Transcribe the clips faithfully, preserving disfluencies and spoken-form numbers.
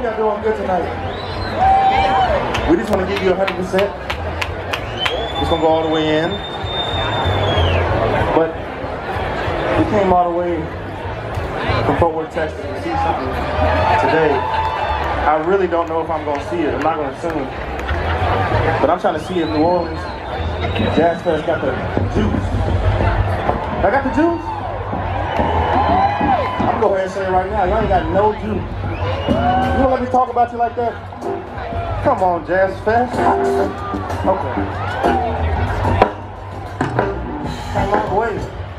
hope y'all doing good tonight. We just want to give you one hundred percent. Just going to go all the way in. But we came all the way from Fort Worth, Texas to see something today. I really don't know if I'm going to see it. I'm not going to assume. But I'm trying to see if New Orleans Jazz Fest got the juice. I got the juice? I'm going to go ahead and say it right now. Y'all ain't got no juice. You gonna let me talk about you like that? Come on, Jazz Fest. Okay. Got a long way.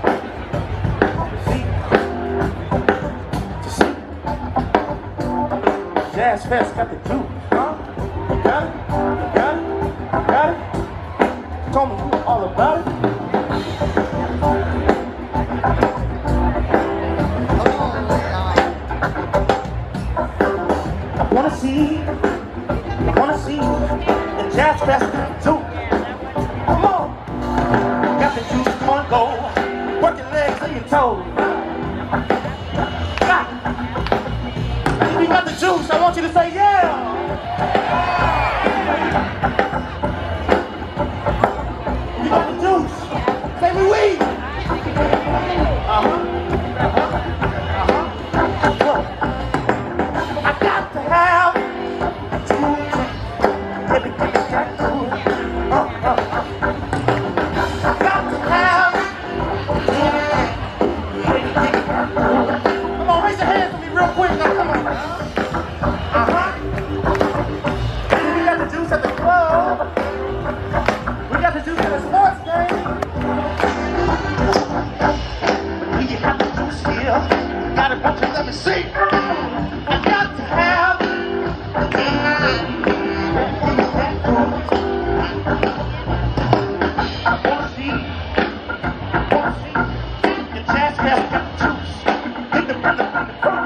Jazz Fest got the juice, huh? You got it? You got it? You got it? You told me you were all about it. I wanna see, I wanna see the Jazz Fest got the juice. Come on, got the juice, come on, go. Work your legs and your toes. Got it. If you got the juice, I want you to say yeah. You got the juice. Say we we. Uh-huh. Uh-huh. Uh-huh. Look, I got to have juice. Let me get that juice. Uh, uh, uh. I got to have juice. Let me get that juice. Come on, raise your hands for me real quick. Now, come on. Uh-huh. We got the juice at the club. We got the juice at the sports game. But do you have the juice here? Got it, won't you let me see? I got to have I wanna see, I wanna see the Jazz Fest got the juice. Hit the brother from the front.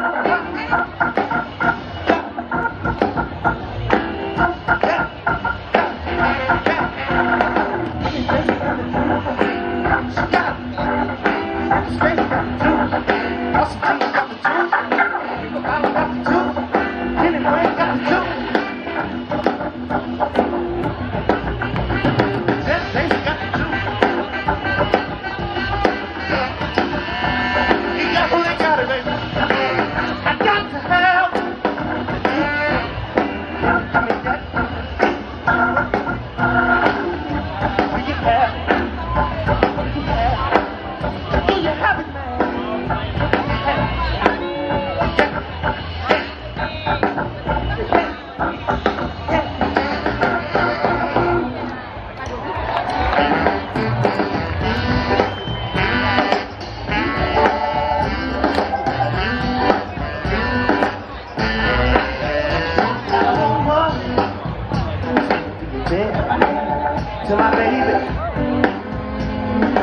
To my baby,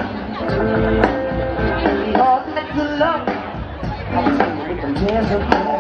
all that good love, I'm singing with them jazz up there.